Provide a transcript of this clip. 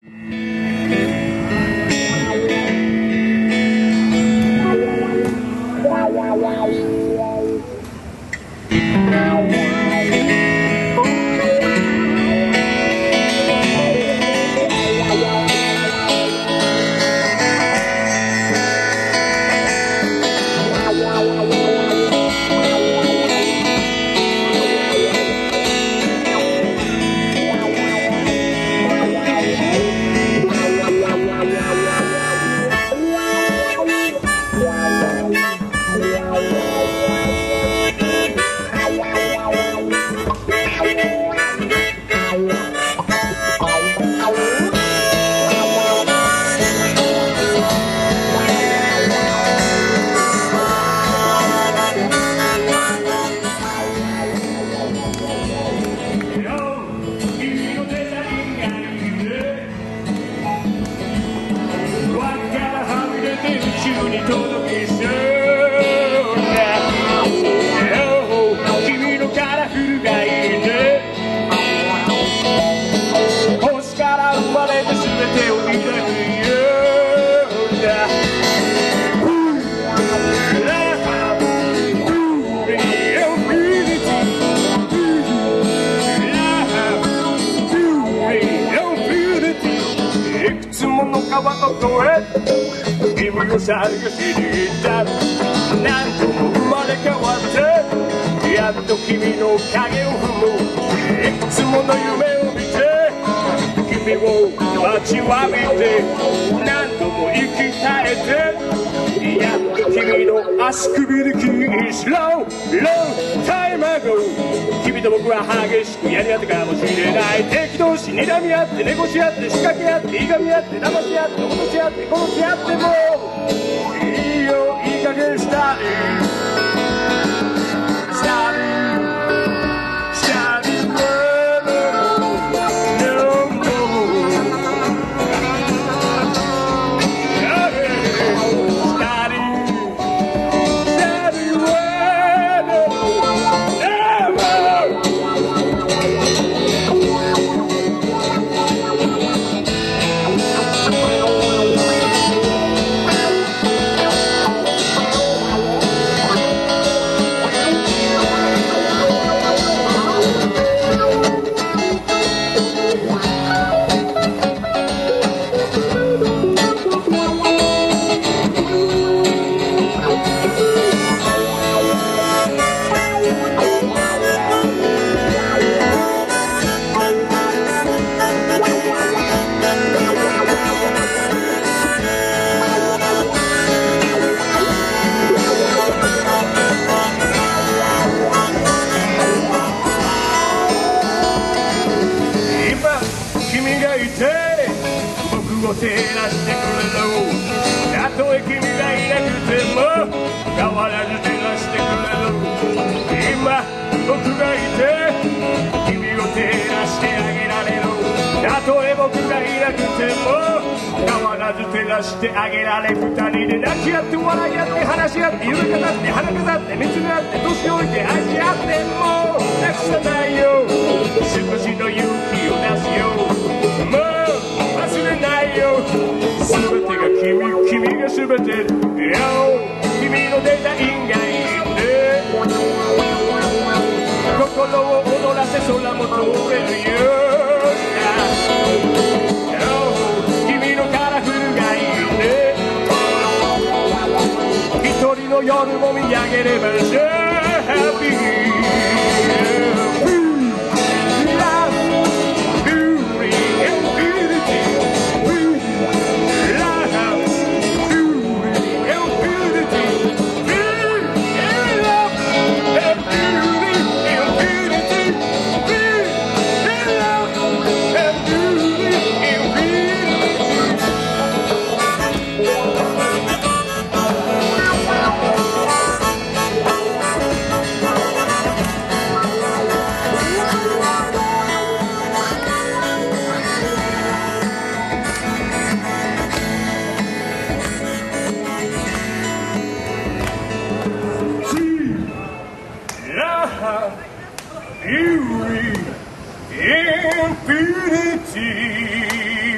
探しに行った何度も生まれ変わってやっと君の影を踏むいくつもの夢を見て君を待ちわびて何度も生き絶えてやっと君の足首でキスロータイムアゴー君と僕は激しくやり合ってかもしれない敵同士睨み合って猫し合って仕掛け合っていがみ合って騙し合って脅し合って殺し合ってもいいよいい加減したい照らしてくれるたとえ君がいなくても変わらず照らしてくれる今僕がいて君を照らしてあげられるたとえ僕がいなくても変わらず照らしてあげられる二人で泣き合って笑い合って話し合って夢語って花飾って見つめ合って年老いて愛し合ってもうなくさないよ少しの勇気を出すよもう忘れないよ全てが君が全てよ君の出た因果で心を踊らせ空も通れるよ君のカラフルがいいね一人の夜も見上げれば So happy Beauty, infinity.